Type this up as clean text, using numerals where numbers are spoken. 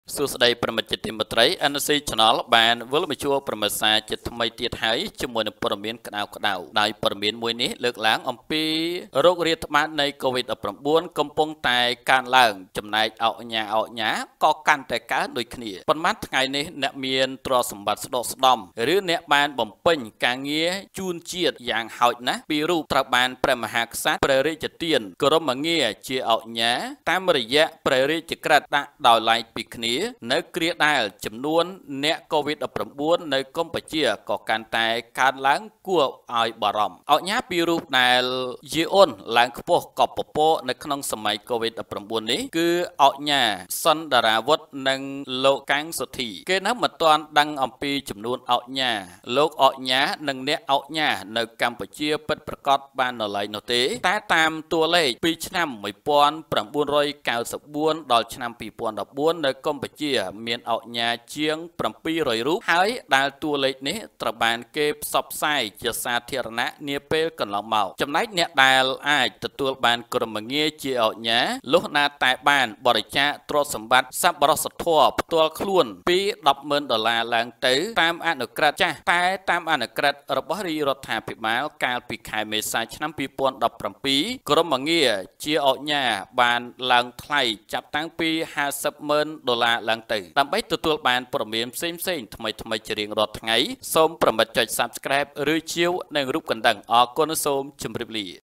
សួស្តីប្រិមិត្តជាទីមេត្រី NC Channel បានវិលមកជួបប្រិមិត្តសាជាថ្មីទៀតហើយជាមួយនឹងព័ត៌មានក្តៅដោយព័ត៌មានមួយនេះលើកឡើងអំពីโรคរាតត្បាតនៃ COVID-19 កំពុងតែកើនឡើងចំណែកអោកញ៉ាក៏កាន់តែកើនដូចគ្នាប៉ុន្មានថ្ងៃនេះអ្នកមានទ្រព្យសម្បត្តិស្ដុកស្ដំឬអ្នកបានបំពេញការងារជូនជាតិយ៉ាងហោចណាស់ពីរូបត្រូវបានព្រះមហាក្សត្រព្រះរាជទានគោរមងារជាអោកញ៉ាតាមរយៈព្រះរាជក្រឹត្យដាក់ដោយឡែកពីគ្នានៅគ្រាដែលចំនួនអ្នក COVID-19 នៅកម្ពុជាក៏កាន់តែកើនឡើងគួរឲ្យបារម្ភអោកញ៉ាពីរូបដែលយាអូនឡើងខ្ពស់កប់ពពកនៅក្នុងសម័យ COVID-19 នេះគឺអោកញ៉ាសុនដារាវុធនិងលោកកាំងសុធីគេនៅមិនទាន់ដឹងអំពីចំនួនអោកញ៉ាលោកអោកញ៉ានិងអ្នកអោកញ៉ានៅកម្ពុជាពិតប្រាកដបាននៅឡើយនោះទេតែតាមតួលេខពីឆ្នាំ1994ដល់ឆ្នាំ2014នៅកម្ពុជាមានអោកញ៉ាជាង700រូបហើយដែលតួលេខនេះត្រូវបានគេផ្សព្វផ្សាយជាសាធារណៈនាពេលកន្លងមកចំណែកអ្នកដែលអាចទទួលបានគោរមងារជាអោកញ៉ាលុះណាតែបានបរិច្ចាគទ្រព្យសម្បត្តិសប្បុរសធម៌ផ្ទាល់ខ្លួនពី$10,000ឡើងទៅតាមអនុក្រឹត្យចាស់តែតាមអនុក្រឹត្យរបស់រាជរដ្ឋាភិបាលកាលពីខែមេសាឆ្នាំ2017គោរមងារជាអោកញ៉ាបានឡើងថ្លៃចាប់តាំងពី$50,000ឡើងទៅដើម្បីទទួលបានព័ត៌មានផ្សេងថ្មីជារៀងរាល់ថ្ងៃសូមប្រមិត្តចុច Subscribe ឬជាវនឹងរូបកណ្ដឹងអរគុណសូមជម្រាបលា